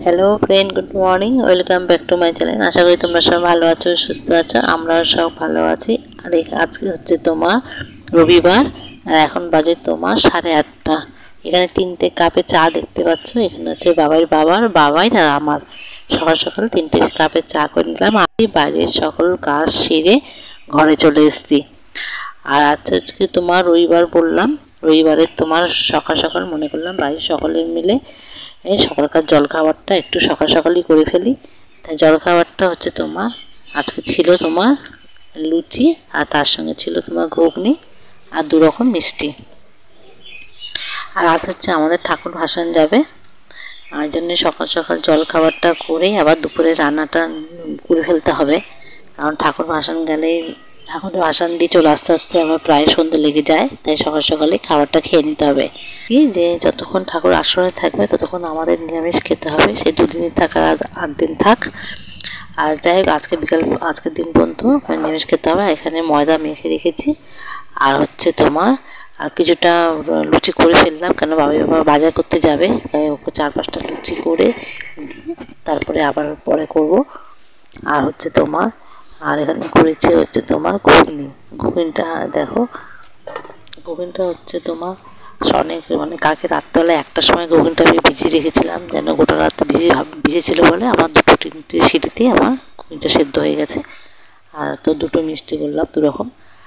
Hello friend, good morning, welcome back to my channel. আশা করি তোমরা সব ভালো আছো, সুস্থ আছো। আমরাও সব ভালো আছি। আর আজকে হচ্ছে তোমার রবিবার, আর এখন বাজে তোমার 8:30। এখানে 3টে কাপে চা দেখতে পাচ্ছ। এখানে হচ্ছে বাবাই আর আমার সকাল সকাল 3টে কাপে চা করে নিলাম। আমি বাইরের সকল কাজ সেরে ঘরে চলে এসেছি। আর আজকে তোমার রবিবার বললাম, রবিবারে তোমার সকাল সকাল মনে করলাম বাড়ির সকলে মিলে এই সকালকার জলখাবারটা একটু সকাল সকালই করে ফেলি। তাই জলখাবারটা হচ্ছে তোমার আজকে ছিল তোমার লুচি, আর তার সঙ্গে ছিল তোমার ঘুগনি আর 2 রকম মিষ্টি। আর আজ হচ্ছে আমাদের ঠাকুর ভাসান যাবে, আর জন্য সকাল সকাল জলখাবারটা করে আবার দুপুরে রান্নাটা করে ফেলতে হবে। কারণ ঠাকুর ভাসান গেলেই ঠাকুর ভাসান দিয়ে চলে আস্তে আস্তে আমার প্রায় সন্ধ্যে লেগে যায়। তাই সকাল সকালে খাবারটা খেয়ে নিতে হবে। কি যে যতক্ষণ ঠাকুর আসরে থাকবে ততক্ষণ আমাদের নিরামিষ খেতে হবে। সে 2 দিনই থাক আর 8 দিন থাক। আর যাই হোক, আজকের দিন পর্যন্ত নিরামিষ খেতে হবে। এখানে ময়দা মেখে রেখেছি। আর হচ্ছে তোমার আর কিছুটা লুচি করে ফেললাম, কেন বাবা বাজার করতে যাবে। তাই ওকে 4-5টা লুচি করে দিয়ে তারপরে আবার পরে করব। আর হচ্ছে তোমার আর এখানে করেছে হচ্ছে তোমার ঘুগনিটা দেখো। ঘুগনিটা হচ্ছে তোমার অনেক কালকে রাত্রেবেলা 1টার সময় ঘুগনিটা আমি ভিজিয়ে রেখেছিলাম, যেন গোটা রাত ভিজেছিল বলে আমার 2-3টে সিটিতেই আমার ঘুগনিটা সেদ্ধ হয়ে গেছে। আর তো 2টো মিষ্টি করলাম 2 রকম।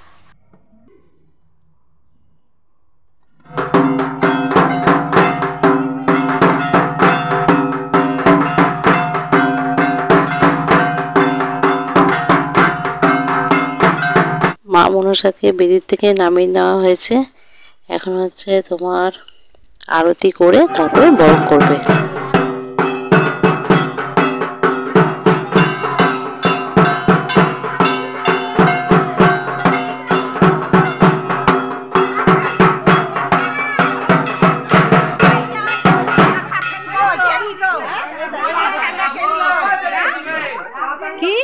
মা মনসাকে বেদির থেকে নামিয়ে নেওয়া হয়েছে। এখন হচ্ছে তোমার আরতি করে তারপরে বরণ করবে। কি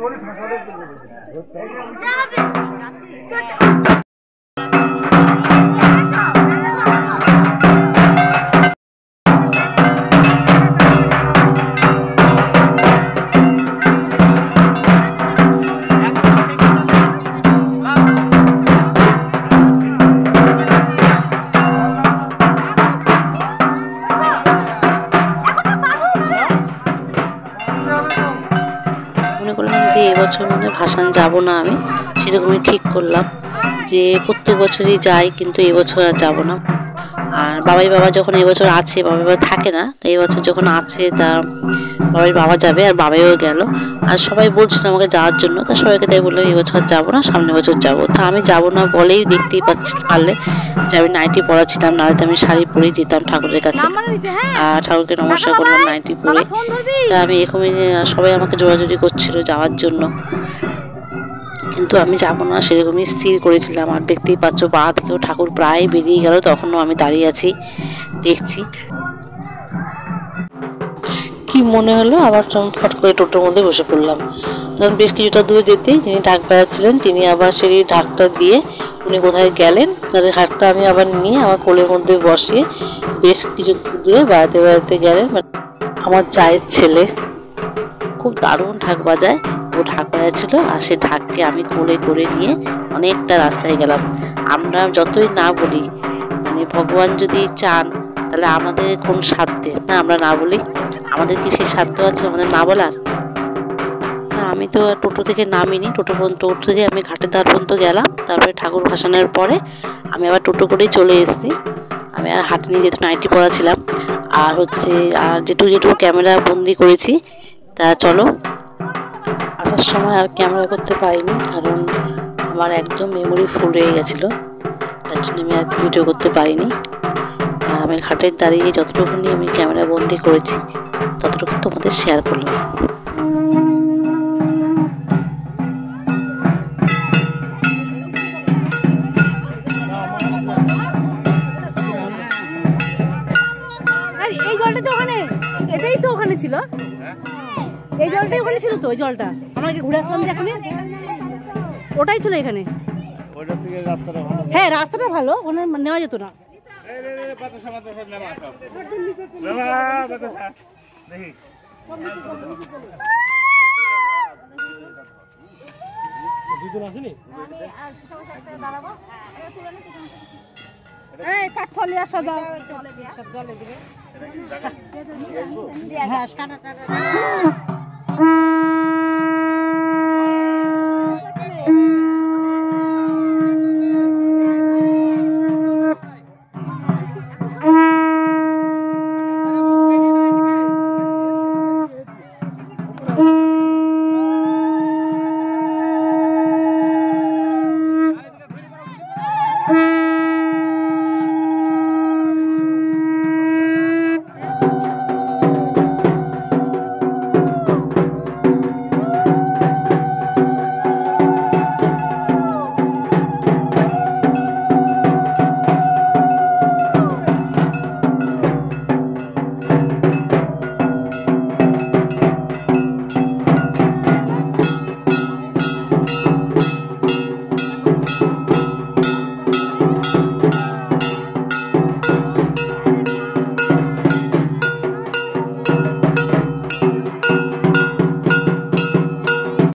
এবছর মানে ভাসান যাব না, আমি সেরকমই ঠিক করলাম যে প্রত্যেক বছরই যাই, কিন্তু এবছর আর যাব না। আর বাবা যখন এবছর আছে, বাবা থাকে না, তো এবছর যখন আছে তা বাবা যাবে, আর বাবাইও গেল। আর সবাই বলছিল আমাকে যাওয়ার জন্য, তা সবাইকে তাই বললাম এবছর যাবো না, সামনে বছর যাব। তা আমি যাব না বলেই দেখতেই পারলে যে আমি নাইটি পরা ছিলাম, নাহলে তো আমি শাড়ি পরেই যেতাম ঠাকুরের কাছে। আর ঠাকুরকে নমস্কার করলাম নাইটি পরে। তা আমি এরকমই, সবাই আমাকে জোরাজুরি করছিল যাওয়ার জন্য, কিন্তু আমি যাব না সেরকমই স্থির করেছিলাম। আর দেখতেই পাচ্ছ পা থেকেও ঠাকুর প্রায় বেরিয়ে গেল, তখনও আমি দাঁড়িয়ে আছি দেখছি। কি মনে হলো আবার ফট করে টোটোর মধ্যে বসে পড়লাম। তখন বেশ কিছুটা দূরে যেতেই যিনি ঢাক বেড়াচ্ছিলেন তিনি আবার সেই ঢাকটা দিয়ে উনি কোথায় গেলেন, তাদের ঢাকটা আমি আবার নিয়ে আমার কোলের মধ্যে বসিয়ে বেশ কিছু দূরে বেড়াতে গেলেন। আমার চায়ের ছেলে খুব দারুণ ঢাক বাজায়, ও ঢাক বাজাচ্ছিল, আর সেই ঢাককে আমি কোলে করে নিয়ে অনেকটা রাস্তায় গেলাম। আমরা যতই না বলি, মানে ভগবান যদি চান তাহলে আমাদের কোন সাধ্যে না আমরা না বলি? আমাদের কি সেই সাধ্য আছে আমাদের না বলার? না, আমি তো টোটো থেকে নামিনি, টোটো থেকে আমি ঘাটের ধার পর্যন্ত গেলাম, তারপরে ঠাকুর ভাসানের পরে আমি আবার টোটো করেই চলে এসেছি। আমি আর হাঁটিনি, যেহেতু নাইটি পরা ছিলাম। আর যেটুকু ক্যামেরা বন্দি করেছি তা চলো। আসার সময় আর ক্যামেরা করতে পারিনি, কারণ আমার একদম মেমোরি ফুল হয়ে গেছিলো, তার জন্য আমি আর ভিডিও করতে পারিনি। আমি ঘাটের দাঁড়িয়ে যতটুকুনি আমি ক্যামেরা বন্দি করেছি ততটুকু তোমাদের শেয়ার করলাম। এই জলটা তো ওখানে, এটাই তো ওখানে ছিল, এই জলটাই ওখানে ছিল তো, ওই জলটা আমরা ঘুরে আসলাম যে এখানে, ওটাই ছিল এখানে। হ্যাঁ রাস্তাটা ভালো, ওখানে নেওয়া যেত না। পাথর নিয়ে আসা জলে দিবে। হ্যাঁ